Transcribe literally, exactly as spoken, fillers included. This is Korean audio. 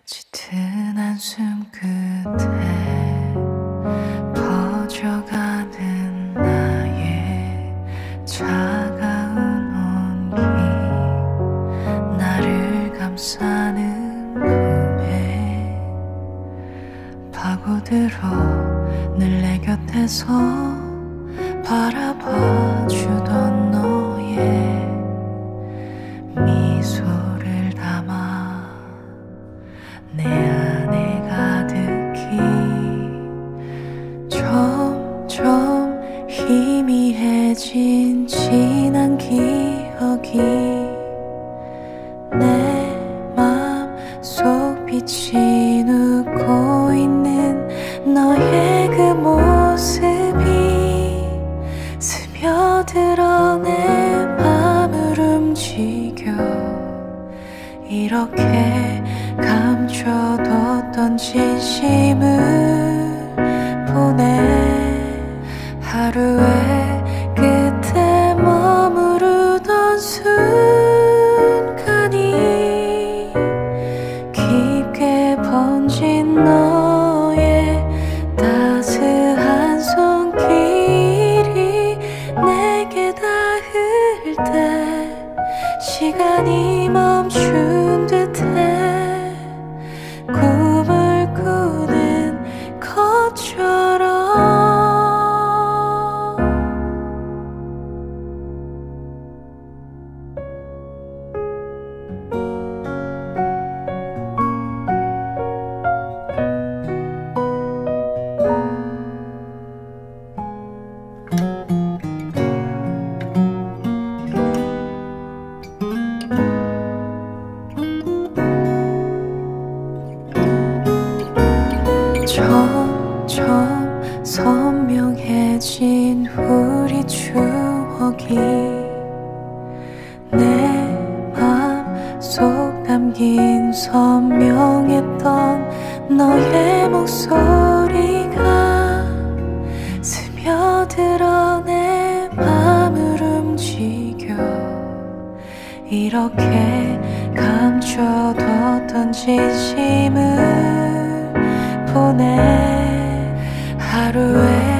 짙은 한숨 끝에 퍼져가는 나의 차가운 온기, 나를 감싸는 품에 파고들어 늘 내 곁에서 바라봐주던 너의 미소를 담아 내 안에 가득히 점점 희미해진 지난 기억이 내 맘속 빛이 누고 있는 너의 그 모습이 스며들어 내 맘을 움직여 이렇게 감춰뒀던 진심을 보내 하루의 끝에 머무르던 순간이 깊게 번진 너의 따스한 손길이 내게 닿을 때 시간이 멈춘 듯해 꿈을 꾸는 것처럼 점점 선명해진 우리 추억이 내 맘속 담긴 선명했던 너의 목소리가 스며들어 내 맘을 움직여 이렇게 감춰뒀던 진심을 보내 하루에